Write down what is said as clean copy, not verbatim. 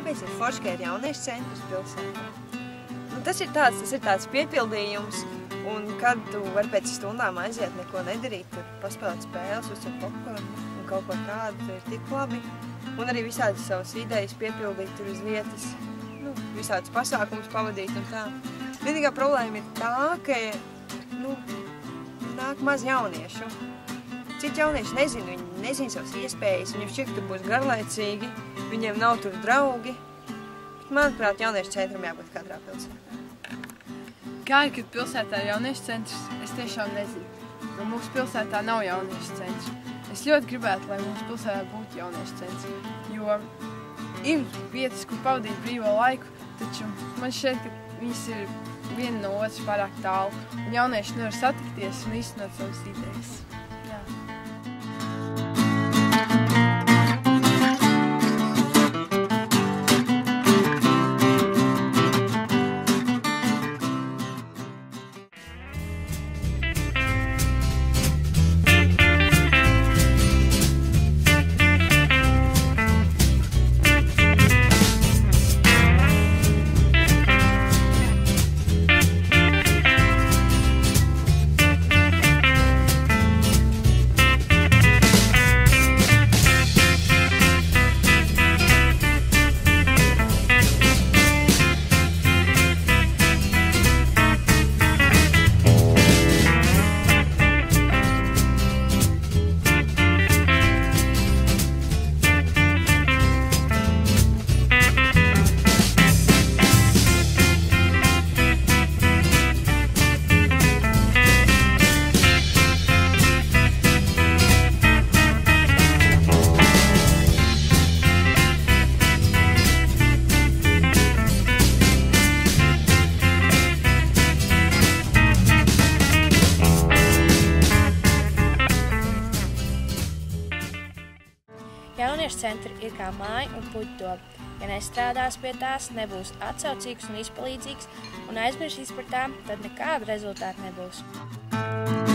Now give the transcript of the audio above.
kāpēc ir forši, ka ir jauniešu centrs pilsētā? Nu, tas ir tāds piepildījums, un kad tu vari pēc stundām aiziet neko nedarīt, tur paspēlēt spēles, uzcelt popkornu un kaut ko tādu, tur ir tik labi. Un arī visādas savas idejas piepildīt tur uz vietas, nu, visādas pasākumus pavadīt un tā. Vienīgā problēma ir tā, ka, nu, nāk maz jauniešu. Citi jaunieši nezina, viņi nezina savas iespējas, viņiem šķiet, ka tur būs garlaicīgi, viņiem nav tur draugi. Bet, manuprāt, jauniešu centram jābūt katrā pilsētā. Kā ir, kad pilsētā ir jauniešu centrs, es tiešām nezinu. Jo mūsu pilsētā nav jauniešu centrs. Es ļoti gribētu, lai mūsu pilsētā būtu jauniešu centrs, jo ir vietas, kur pavadīt brīvo laiku, taču man šķiet, ka viņas ir viena no otras pārāk tālu, un jaunieši nevar satikties un īstenot savas idejas. Jā. Jauniešu centri ir kā māja un puķdoba. Ja nestrādās pie tās, nebūs atsaucīgs un izpalīdzīgs un aizmirsīs par tām, tad nekāda rezultāta nebūs.